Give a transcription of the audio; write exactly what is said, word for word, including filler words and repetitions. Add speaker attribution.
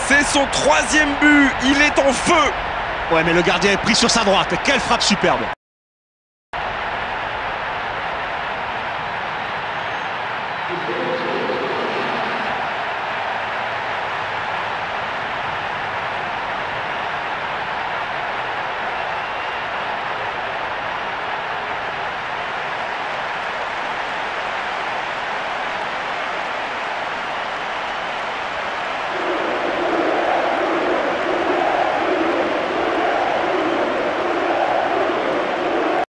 Speaker 1: C'est son troisième but, il est en feu.
Speaker 2: Ouais, mais le gardien est pris sur sa droite. Quelle frappe superbe!